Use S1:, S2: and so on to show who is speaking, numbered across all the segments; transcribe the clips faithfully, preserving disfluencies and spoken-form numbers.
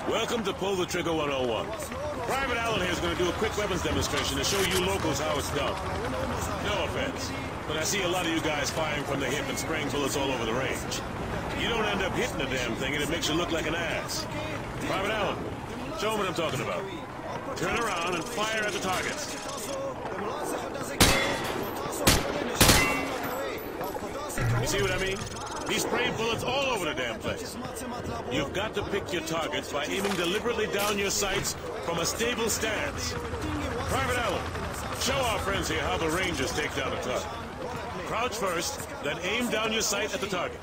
S1: Welcome to Pull the Trigger one oh one. Private Allen here is going to do a quick weapons demonstration to show you locals how it's done. No offense, but I see a lot of you guys firing from the hip and spraying bullets all over the range. You don't end up hitting the damn thing and it makes you look like an ass. Private Allen, show them what I'm talking about. Turn around and fire at the targets. You see what I mean? He's spraying bullets all over the damn place. You've got to pick your targets by aiming deliberately down your sights from a stable stance. Private Allen, show our friends here how the Rangers take down a target. Crouch first, then aim down your sight at the target.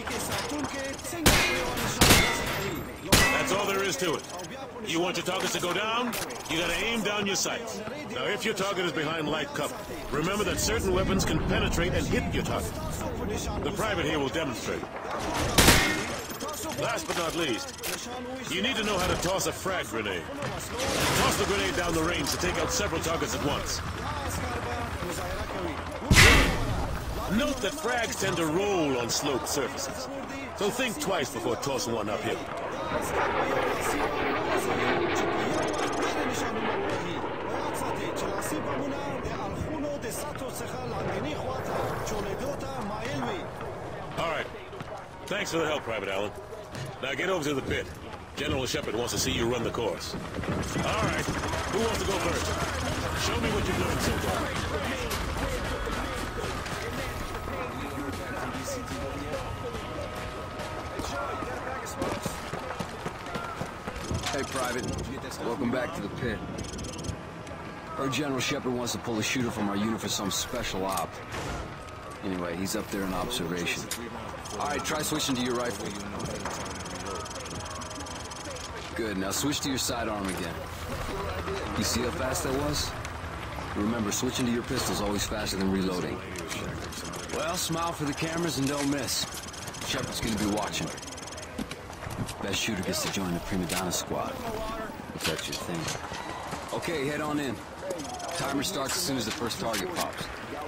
S1: That's all there is to it. You want your targets to go down, you gotta aim down your sights. Now, if your target is behind light cover, remember that certain weapons can penetrate and hit your target. The private here will demonstrate. Last but not least, you need to know how to toss a frag grenade. Toss the grenade down the range to take out several targets at once. Note that frags tend to roll on sloped surfaces, so think twice before tossing one uphill. All right. Thanks for the help, Private Allen. Now get over to the pit. General Shepard wants to see you run the course. All right. Who wants to go first? Show me what you've learned so far.
S2: Hey, Private. Welcome back to the pit. Heard General Shepard wants to pull a shooter from our unit for some special op. Anyway, he's up there in observation. All right, try switching to your rifle. Good, now switch to your sidearm again. You see how fast that was? Remember, switching to your pistol's always faster than reloading. Well, smile for the cameras and don't miss. Shepard's gonna be watching. Best shooter gets to join the Prima Donna squad. If that's your thing. Okay, head on in. Timer starts as soon as the first target pops.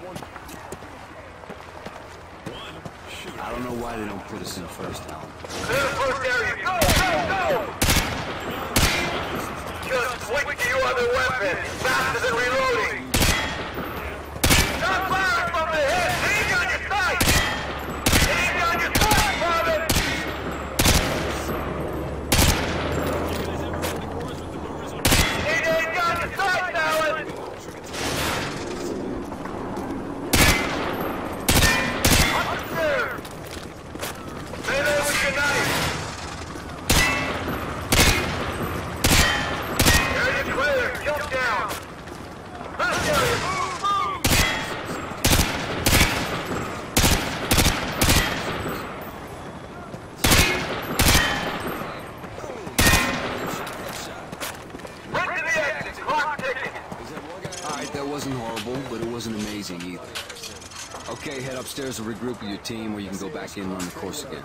S2: I don't know why they don't put us in first, Alan.
S3: Clear the first area. Go, go, go! Just switch to your other weapon. Faster than reloading. Not firing from the head. Aim on your sight. Aim on your sight, Private. Need aim on your sight, Alan. Upstairs. Stay there with your knife. Area clear. Jump down. Left area. Move, move. Right to the exit. Clock ticking.
S2: Alright, that wasn't horrible, but it wasn't amazing either. Okay, head upstairs and regroup with your team, or you can go back in and run the course again.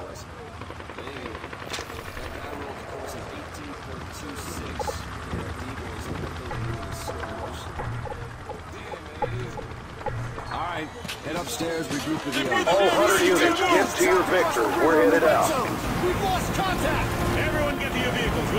S2: Alright, head upstairs, regroup with the others.
S3: All one hundred units, get to your victors. We're headed out.
S1: We've lost contact! Everyone get to your vehicles.